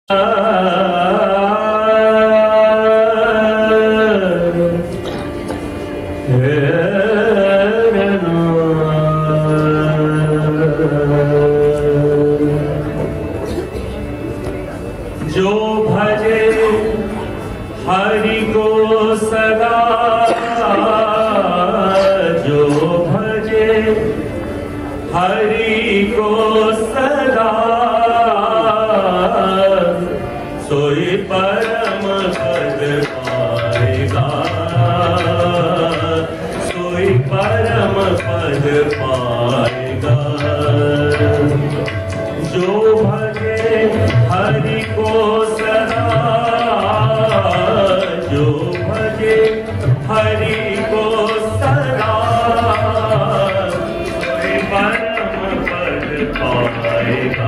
जो भजे हरि को सदा, जो भजे हरि को सदा, सोई परम पद पाएगा, सोई परम पद पाएगा। जो भजे हरि को सदा, जो भजे हरि को सदा, सोई परम पद पाएगा,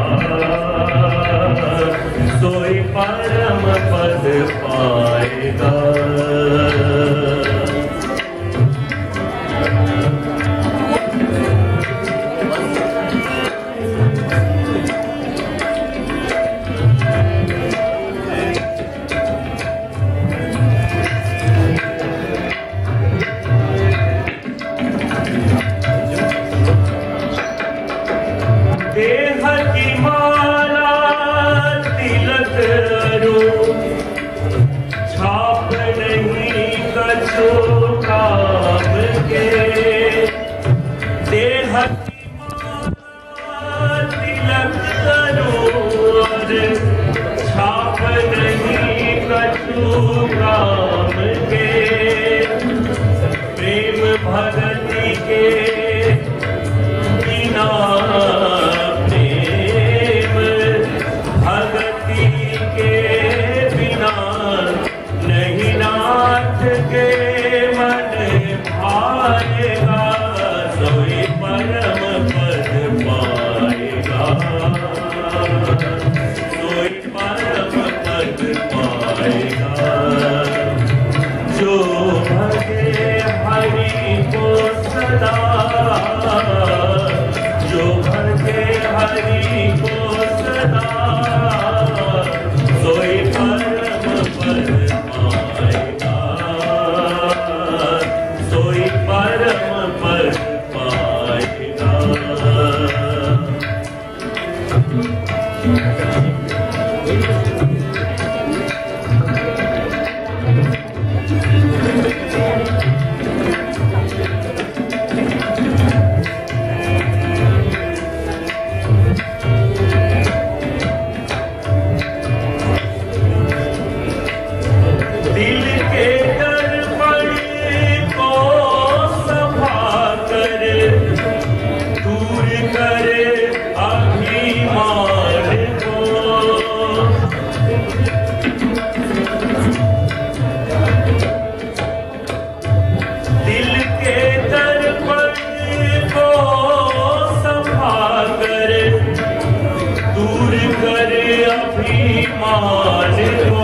सोई परम पद पाएगा। देह की माला तिलक रो, छाप नहीं कछु काम के। देह की माला तिलक रो, छाप नहीं कछु काम के। प्रेम भगति के बिना, नहीं नाथ के मन भाएगा, सोई परम पद पाएगा, सोई परम पद पाएगा। जो भजे हरि को सदा, जो भजे हरि को सदा, सोई परम पद पाएगा, सोई परम पद पाएगा। दिल के दर्पण को सफा करे, दूर करे अभिमान को। दिल के दर्पण को सफा करे, दूर करे अभिमान को।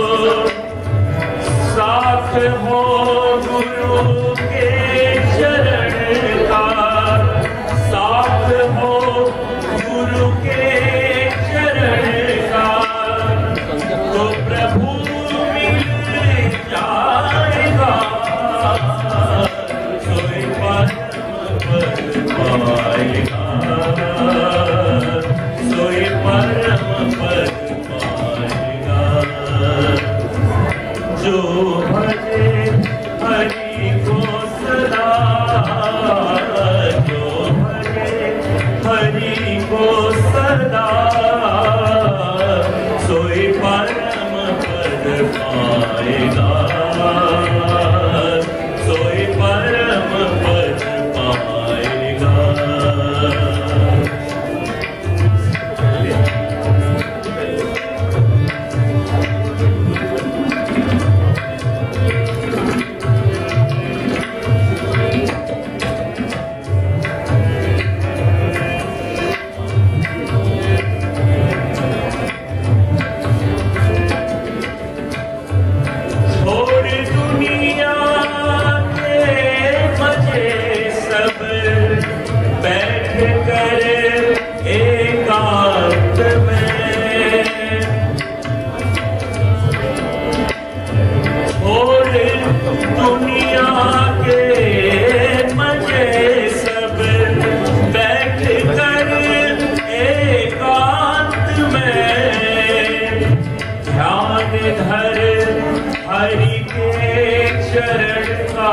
साथ हो गुरु के चरण का, साथ हो गुरु के चरण का, तो प्रभु मिल जाएगा, सोई परम पद पाएगा, सोई परम पद पाएगा। चरण का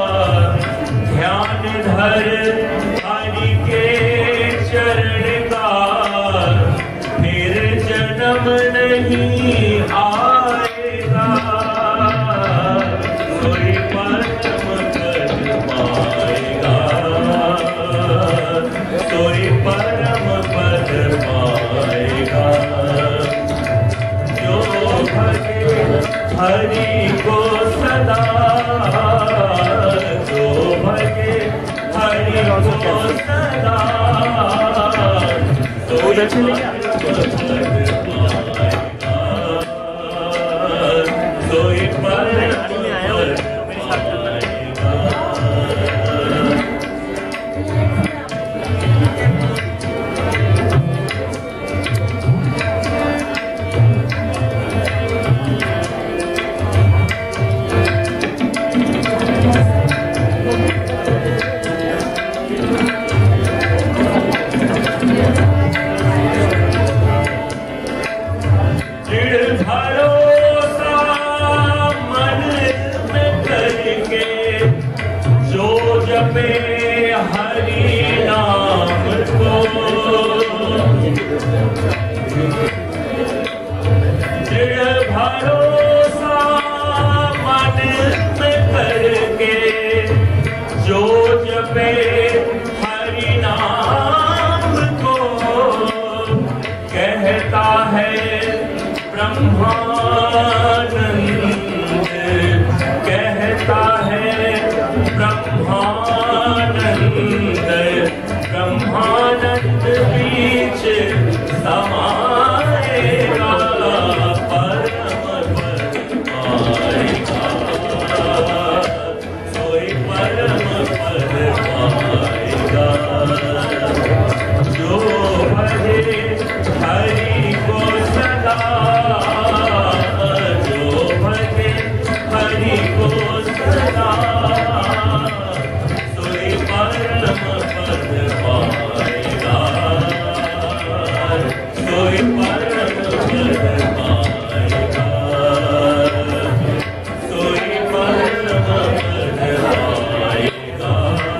ध्यान धर, हरि के चरण का फिर जन्म नहीं आएगा। सोई परम पद पाएगा, सोई परम पद पाएगा। जो भजे हरि को सदा, जो भजे हरि को सदा, सोई ब्रह्मानंद बीच समाएगा, परम पद पाएगा, सोई परम पद पाएगा। जो भजे हरि को सदा, जो भजे हरि को सदा, सोई परम पद पाएगा, सोई परम पद पाएगा, सोई परम पद पाएगा,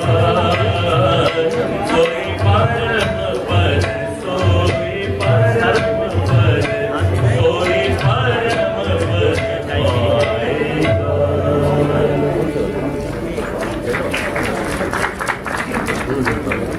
सोई परम पद, सोई परम पद, सोई परम पद पाएगा।